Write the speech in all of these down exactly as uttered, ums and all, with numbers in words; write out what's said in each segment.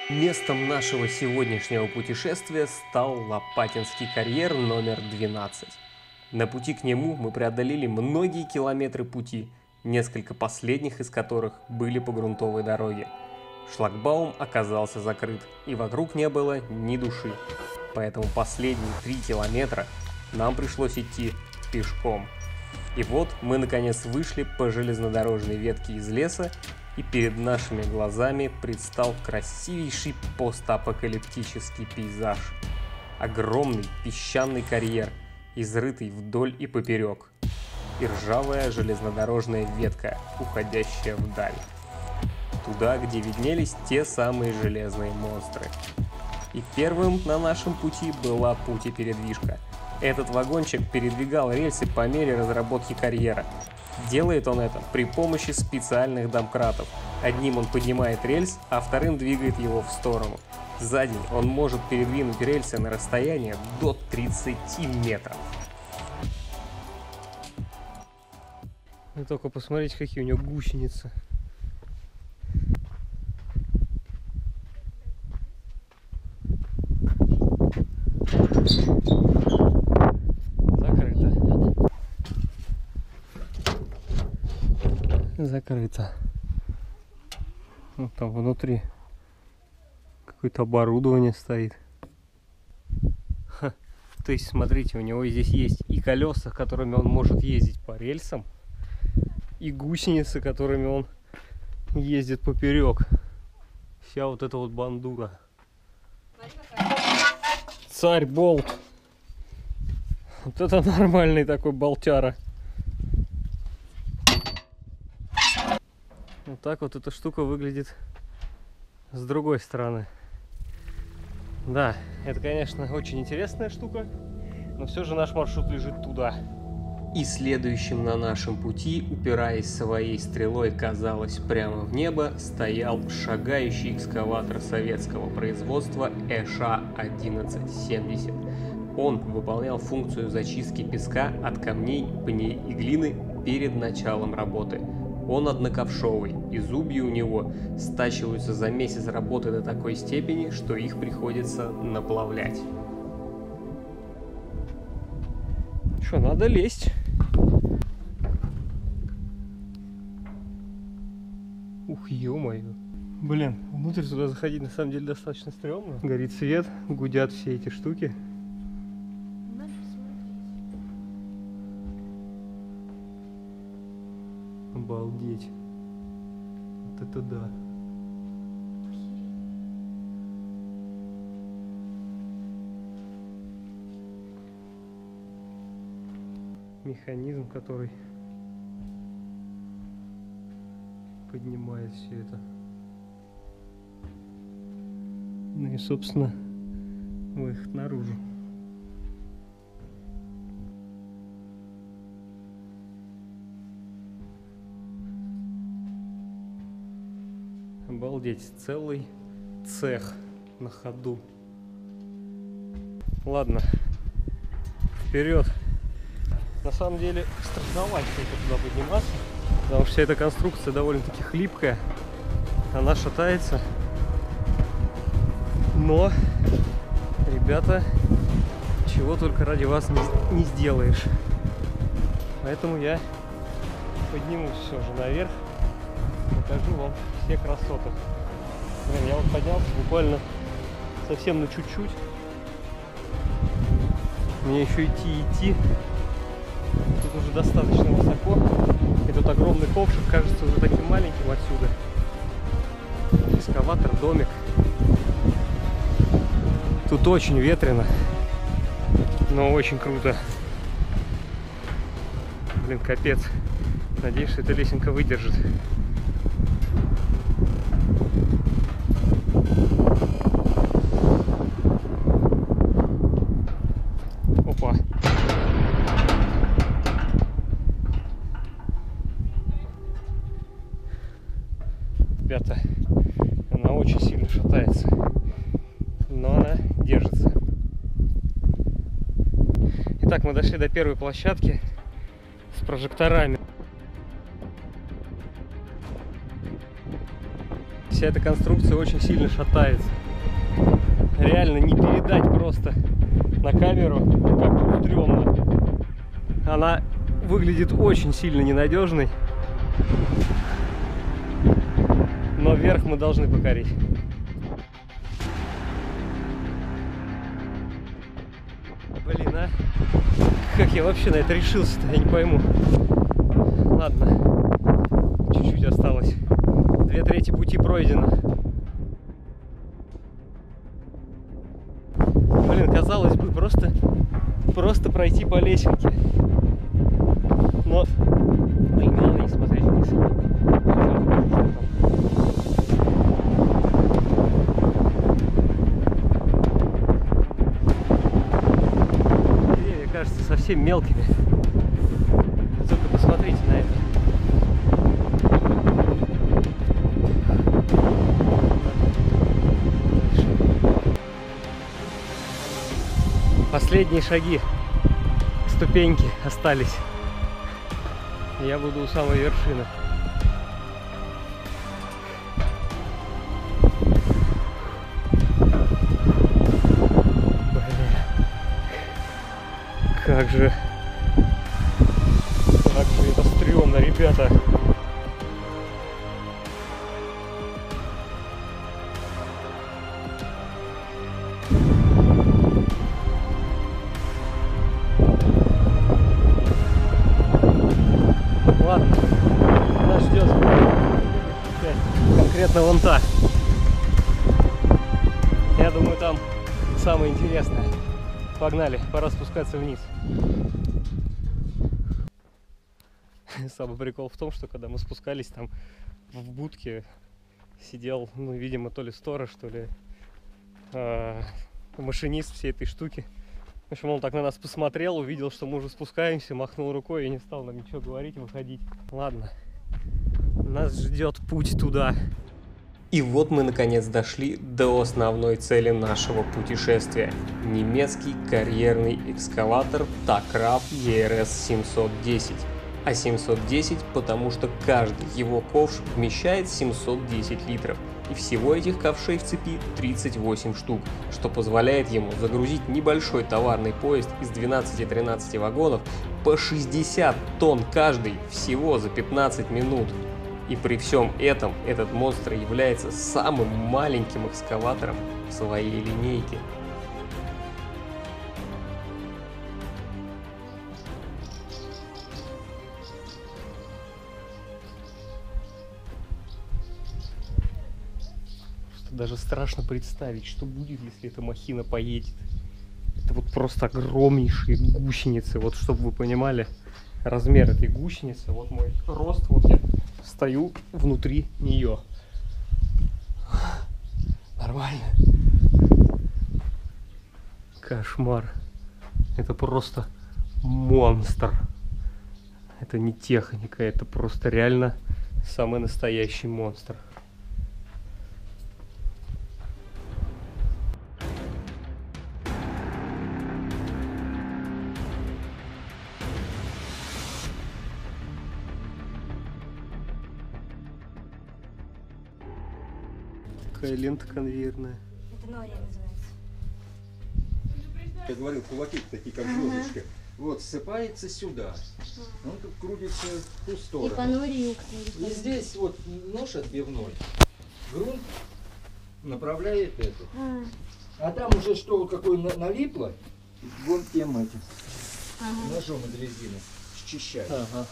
Местом нашего сегодняшнего путешествия стал Лопатинский карьер номер двенадцать. На пути к нему мы преодолели многие километры пути, несколько последних из которых были по грунтовой дороге. Шлагбаум оказался закрыт, и вокруг не было ни души, поэтому последние три километра нам пришлось идти пешком. И вот мы наконец вышли по железнодорожной ветке из леса, и перед нашими глазами предстал красивейший постапокалиптический пейзаж. Огромный песчаный карьер, изрытый вдоль и поперек, и ржавая железнодорожная ветка, уходящая вдаль. Туда, где виднелись те самые железные монстры. И первым на нашем пути была путепередвижка. Этот вагончик передвигал рельсы по мере разработки карьера. Делает он это при помощи специальных домкратов. Одним он поднимает рельс, а вторым двигает его в сторону. За день он может передвинуть рельсы на расстояние до тридцати метров. Вы только посмотрите, какие у него гусеницы. Закрыто. Вот там внутри какое-то оборудование стоит. Ха. То есть, смотрите, у него здесь есть и колеса, которыми он может ездить по рельсам, и гусеницы, которыми он ездит поперек. Вся вот эта вот бандура. Царь болт. Вот это нормальный такой болтяра. Вот так вот эта штука выглядит с другой стороны. Да, это, конечно, очень интересная штука, но все же наш маршрут лежит туда. И следующим на нашем пути, упираясь своей стрелой, казалось, прямо в небо, стоял шагающий экскаватор советского производства ЭША одиннадцать семьдесят. Он выполнял функцию зачистки песка от камней, пней и глины перед началом работы. Он одноковшовый, и зубья у него стачиваются за месяц работы до такой степени, что их приходится наплавлять. Что, надо лезть. Ух, ё-моё. Блин, внутрь туда заходить на самом деле достаточно стрёмно. Горит свет, гудят все эти штуки. Обалдеть. Вот это да. Механизм, который поднимает все это. Ну и, собственно, выход наружу. Обалдеть, целый цех на ходу. Ладно, вперед. На самом деле страшновато туда подниматься, потому что вся эта конструкция довольно-таки хлипкая, она шатается. Но, ребята, чего только ради вас не, не сделаешь. Поэтому я поднимусь все же наверх, покажу вам все красоты. Блин, я вот поднялся буквально совсем на чуть-чуть. Мне еще идти и идти. Тут уже достаточно высоко. И тут огромный ковшик кажется уже таким маленьким отсюда. Экскаватор, домик. Тут очень ветрено, но очень круто. Блин, капец. Надеюсь, что эта лесенка выдержит. Опа. Ребята, она очень сильно шатается, но она держится. Итак, мы дошли до первой площадки с прожекторами. вся эта конструкция очень сильно шатается. Реально не передать просто на камеру, как тут стрёмно. Она выглядит очень сильно ненадежной. Но верх мы должны покорить. Блин, а? Как я вообще на это решился-то, я не пойму. Ладно, чуть-чуть осталось. Две трети пути пройдено. Блин, казалось бы, просто, просто пройти по лесенке. Но, блин, главное не смотреть вниз. Деревья кажутся совсем мелкими. Только посмотрите на это. Последние шаги, ступеньки остались. Я буду у самой вершины. Блин. Как же... Как же это стрёмно, ребята. Ладно, нас ждет конкретно вон та. Я думаю, там самое интересное. Погнали, пора спускаться вниз. Самый прикол в том, что когда мы спускались, там в будке сидел, ну, видимо, то ли сторож, то ли э, машинист всей этой штуки. В общем, он так на нас посмотрел, увидел, что мы уже спускаемся, махнул рукой и не стал нам ничего говорить, выходить. Ладно, нас ждет путь туда. И вот мы наконец дошли до основной цели нашего путешествия. Немецкий карьерный экскаватор Takrab и эр эс семьсот десять. А семьсот десять, потому что каждый его ковш вмещает семьсот десять литров. И всего этих ковшей в цепи тридцать восемь штук, что позволяет ему загрузить небольшой товарный поезд из двенадцати-тринадцати вагонов по шестьдесят тонн каждый всего за пятнадцать минут. И при всем этом этот монстр является самым маленьким экскаватором в своей линейке. Даже страшно представить, что будет, если эта махина поедет. Это вот просто огромнейшие гусеницы. Вот чтобы вы понимали размер этой гусеницы. Вот мой рост, вот я стою внутри нее. Нормально. Кошмар. Это просто монстр. Это не техника, это просто реально самый настоящий монстр. Такая лента конвейерная. Это нория называется. Я говорил, кулаки такие, как звездочки. Ага. Вот, ссыпается сюда. Он тут крутится в ту сторону. И по нории. И здесь вот нож отбивной. Грунт направляет это. А, а там уже что, какое налипло, вон тем этим. Ага. Ножом из резины счищает. Ага.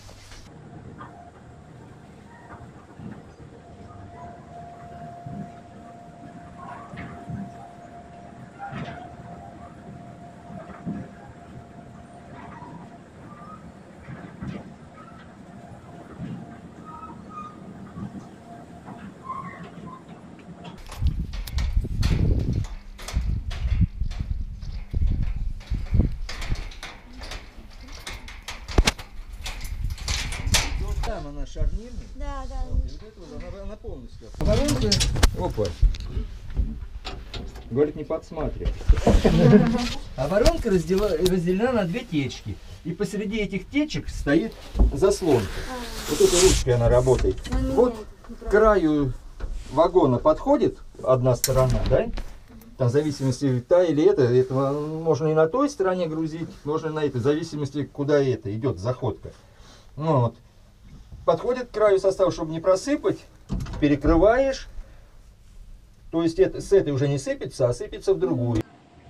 Там она шарнирная. Да, да. Вот, и вот это вот, она, она полностью. Воронка. Опа. Говорит, не подсматривай. А воронка разделена на две течки. И посреди этих течек стоит заслонка. Вот этой ручкой она работает. Вот к краю вагона подходит одна сторона, да? Там в зависимости та или это, это можно и на той стороне грузить, можно и на этой, в зависимости куда это идет заходка. Ну, вот. Подходит к краю состава, чтобы не просыпать, перекрываешь. То есть это, с этой уже не сыпется, а сыпется в другую.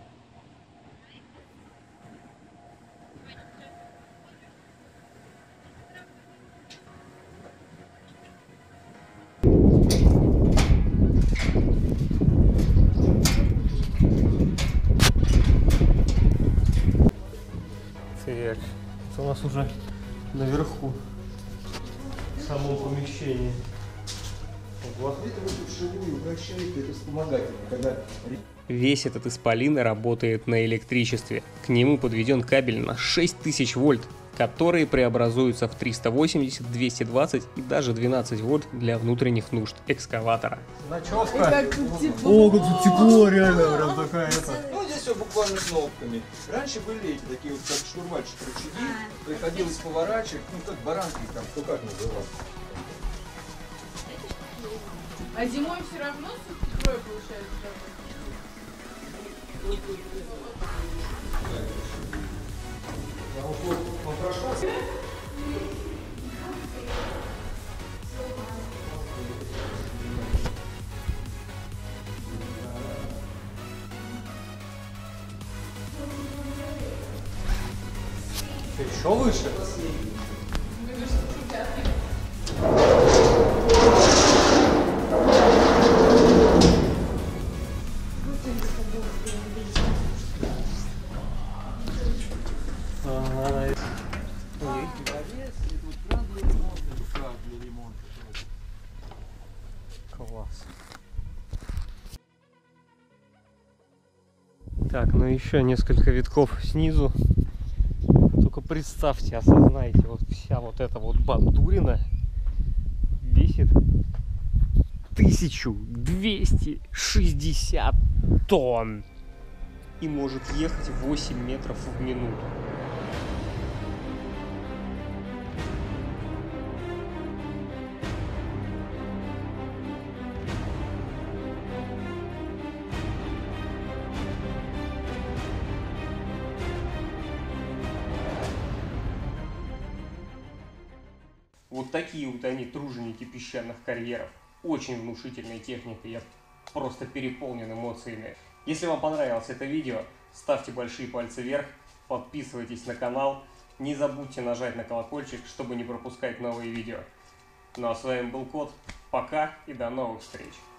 Так, это у нас уже наверху, в самом помещении. Ого. Весь этот исполин работает на электричестве. К нему подведен кабель на шесть тысяч вольт, которые преобразуются в триста восемьдесят, двести двадцать и даже двенадцать вольт для внутренних нужд экскаватора. Ночевка. О, как тут тепло, реально, прям такая это. Ну, здесь все буквально кнопками. Раньше были эти такие вот, как штурвальчик рычаги, приходилось поворачивать, ну, как баранки там, кто как называл. А зимой все равно сутки трое получается. Он прошел. Еще выше? Класс. Так, ну еще несколько витков снизу. Только представьте, осознайте, вот вся вот эта вот бандурина весит тысячу двести шестьдесят тонн И может ехать восемь метров в минуту. Вот такие вот они, труженики песчаных карьеров. Очень внушительная техника, я просто переполнен эмоциями. Если вам понравилось это видео, ставьте большие пальцы вверх, подписывайтесь на канал, не забудьте нажать на колокольчик, чтобы не пропускать новые видео. Ну а с вами был Кот, пока и до новых встреч!